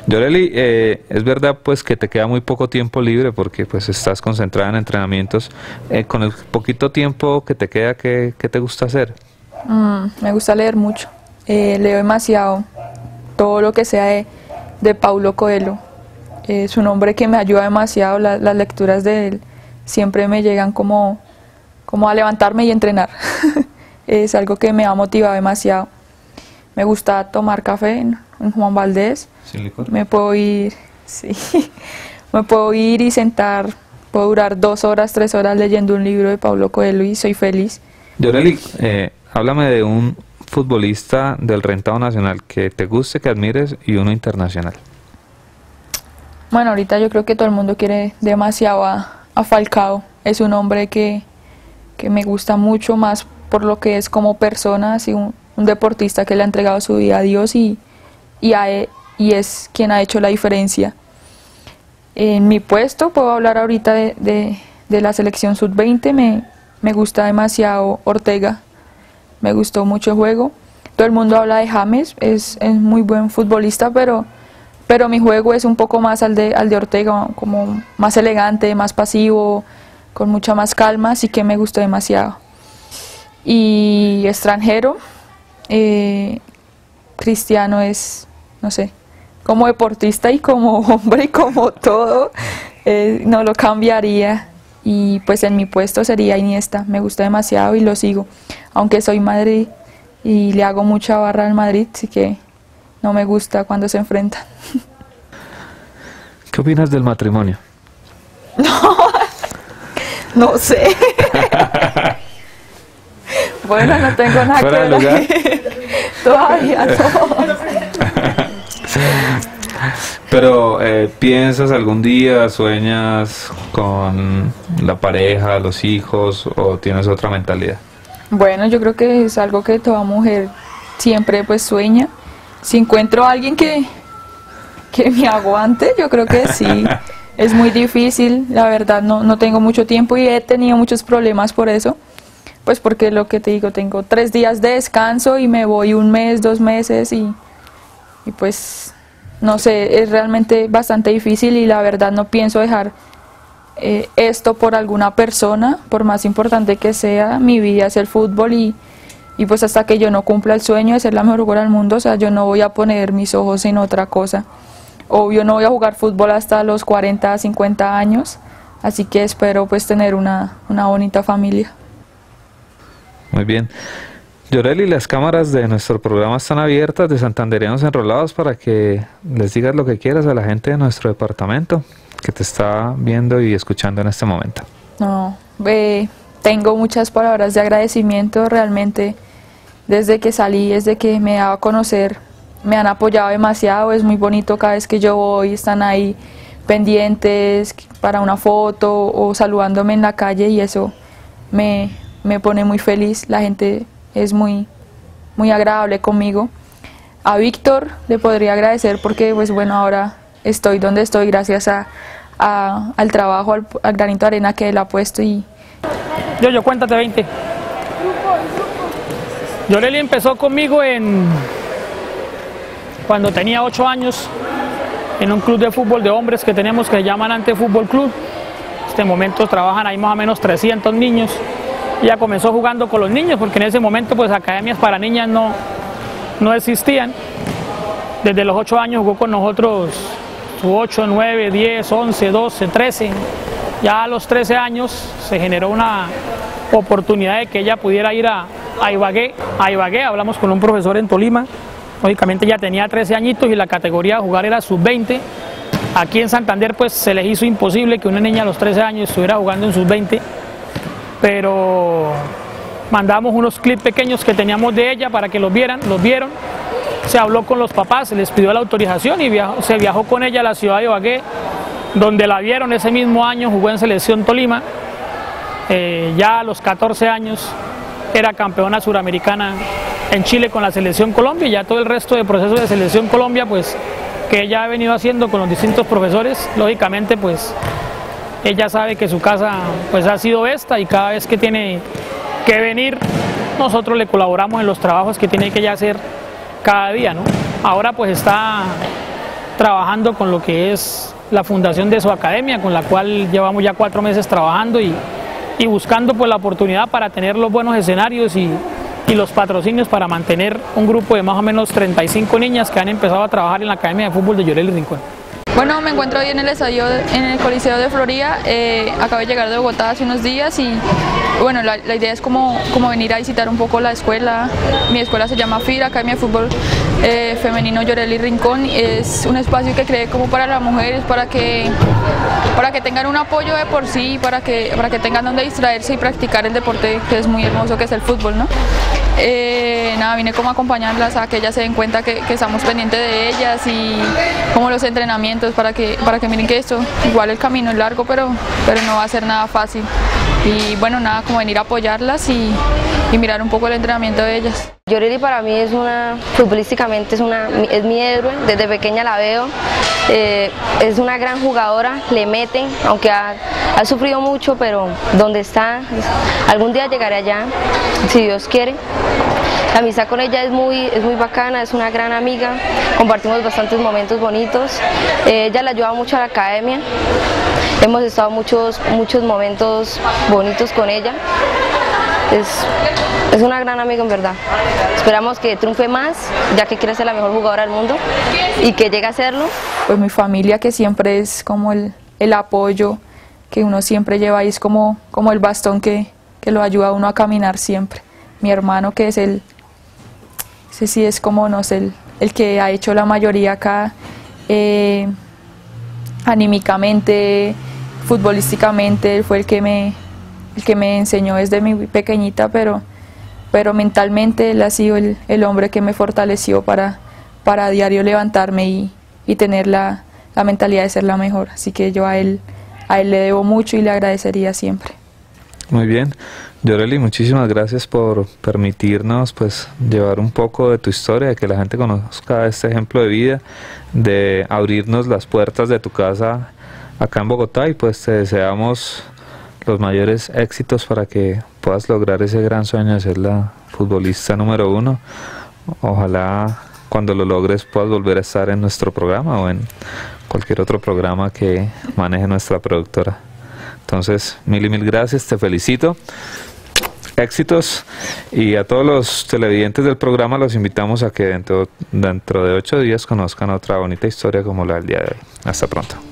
Yoreli, es verdad pues que te queda muy poco tiempo libre porque pues estás concentrada en entrenamientos. Con el poquito tiempo que te queda, ¿qué te gusta hacer? Me gusta leer mucho, leo demasiado, todo lo que sea de Paulo Coelho. Es un hombre que me ayuda demasiado, las lecturas de él siempre me llegan como a levantarme y entrenar. Es algo que me ha motivado demasiado. Me gusta tomar café en Juan Valdez. ¿Sin licor? Me puedo ir, sí, me puedo ir y sentar, puedo durar 2 horas, 3 horas leyendo un libro de Paulo Coelho y soy feliz. Yoreli, háblame de un futbolista del rentado nacional que te guste, que admires y uno internacional. Bueno, ahorita yo creo que todo el mundo quiere demasiado a Falcao. Es un hombre que me gusta mucho más por lo que es como persona, así un deportista que le ha entregado su vida a Dios y es quien ha hecho la diferencia. En mi puesto puedo hablar ahorita de la selección sub-20, me gusta demasiado Ortega, me gustó mucho el juego. Todo el mundo habla de James, es muy buen futbolista, pero mi juego es un poco más al de Ortega, como más elegante, más pasivo, con mucha más calma, así que me gustó demasiado. Y extranjero, Cristiano es, no sé, como deportista y como hombre y como todo, no lo cambiaría. Y pues en mi puesto sería Iniesta, me gusta demasiado y lo sigo, aunque soy Madrid y le hago mucha barra al Madrid, así que no me gusta cuando se enfrentan. ¿Qué opinas del matrimonio? No sé. Bueno, no tengo nada ¿Fuera de lugar? Todavía no. Pero, ¿piensas algún día, sueñas con la pareja, los hijos o tienes otra mentalidad? Bueno, yo creo que es algo que toda mujer siempre pues sueña. Si encuentro a alguien que me aguante, yo creo que sí. Es muy difícil, la verdad no tengo mucho tiempo y he tenido muchos problemas por eso. Pues porque lo que te digo, tengo 3 días de descanso y me voy 1 mes, 2 meses y pues no sé, es realmente bastante difícil y la verdad no pienso dejar esto por alguna persona, por más importante que sea. Mi vida es el fútbol y pues hasta que yo no cumpla el sueño de ser la mejor jugadora del mundo, o sea, yo no voy a poner mis ojos en otra cosa. Obvio no voy a jugar fútbol hasta los 40, 50 años, así que espero pues tener una bonita familia. Muy bien. Yoreli, las cámaras de nuestro programa están abiertas de Santanderianos Enrolados para que les digas lo que quieras a la gente de nuestro departamento que te está viendo y escuchando en este momento. No, tengo muchas palabras de agradecimiento realmente desde que salí, desde que me daba a conocer, me han apoyado demasiado, es muy bonito cada vez que yo voy, están ahí pendientes para una foto o saludándome en la calle y eso me pone muy feliz, la gente es muy agradable conmigo. A Víctor le podría agradecer porque pues bueno, ahora estoy donde estoy gracias al trabajo, al granito de arena que él ha puesto. Y Yo, cuéntate 20. Yoreli empezó conmigo cuando tenía 8 años en un club de fútbol de hombres que tenemos que se llama Ante Fútbol Club. En este momento trabajan ahí más o menos 300 niños. Ella comenzó jugando con los niños porque en ese momento pues academias para niñas no existían. Desde los 8 años jugó con nosotros 8, 9, 10, 11, 12, 13. Ya a los 13 años se generó una oportunidad de que ella pudiera ir a Ibagué. Hablamos con un profesor en Tolima. Lógicamente ya tenía 13 añitos y la categoría a jugar era sub-20. Aquí en Santander pues se les hizo imposible que una niña a los 13 años estuviera jugando en sub-20. Pero mandamos unos clips pequeños que teníamos de ella para que los vieron, se habló con los papás, se les pidió la autorización y se viajó con ella a la ciudad de Ibagué, donde la vieron ese mismo año, jugó en Selección Tolima, ya a los 14 años era campeona suramericana en Chile con la Selección Colombia y ya todo el resto del proceso de Selección Colombia pues que ella ha venido haciendo con los distintos profesores, lógicamente pues ella sabe que su casa pues ha sido esta y cada vez que tiene que venir nosotros le colaboramos en los trabajos que tiene que ella hacer cada día, ¿no? Ahora pues está trabajando con lo que es la fundación de su academia, con la cual llevamos ya 4 meses trabajando y buscando pues la oportunidad para tener los buenos escenarios y los patrocinios para mantener un grupo de más o menos 35 niñas que han empezado a trabajar en la Academia de Fútbol de Llorelli Rincón. Bueno, me encuentro hoy en el estadio, en el Coliseo de Florida. Acabo de llegar de Bogotá hace unos días y bueno, la idea es como venir a visitar un poco la escuela. Mi escuela se llama FIR, Academia de Fútbol Femenino Llorelli Rincón. Es un espacio que creé como para las mujeres, para que tengan un apoyo de por sí, para que tengan donde distraerse y practicar el deporte que es muy hermoso, que es el fútbol, ¿no? Nada, vine como a acompañarlas a que ellas se den cuenta que estamos pendientes de ellas y como los entrenamientos para que miren que esto, igual el camino es largo, pero no va a ser nada fácil. Y bueno, nada, como venir a apoyarlas y mirar un poco el entrenamiento de ellas. Llorelli para mí futbolísticamente es mi héroe, desde pequeña la veo, es una gran jugadora, le meten, aunque ha sufrido mucho, pero donde está, algún día llegaré allá, si Dios quiere. La amistad con ella es muy bacana, es una gran amiga, compartimos bastantes momentos bonitos, ella le ayuda mucho a la academia, hemos estado muchos momentos bonitos con ella. Es una gran amiga en verdad. Esperamos que triunfe más, ya que quiere ser la mejor jugadora del mundo y que llegue a serlo. Pues mi familia, que siempre es como el apoyo que uno siempre lleva ahí, es como el bastón que lo ayuda a uno a caminar siempre. Mi hermano, que es ese sí es como, no sé, el que ha hecho la mayoría acá, anímicamente, futbolísticamente, fue el que me enseñó desde muy pequeñita, pero mentalmente él ha sido el hombre que me fortaleció para a diario levantarme y tener la mentalidad de ser la mejor. Así que yo a él le debo mucho y le agradecería siempre. Muy bien, Llorelli, muchísimas gracias por permitirnos pues llevar un poco de tu historia, de que la gente conozca este ejemplo de vida, de abrirnos las puertas de tu casa acá en Bogotá, y pues te deseamos los mayores éxitos para que puedas lograr ese gran sueño de ser la futbolista número 1. Ojalá cuando lo logres puedas volver a estar en nuestro programa o en cualquier otro programa que maneje nuestra productora. Entonces, mil gracias, te felicito, éxitos, y a todos los televidentes del programa los invitamos a que dentro de 8 días conozcan otra bonita historia como la del día de hoy. Hasta pronto.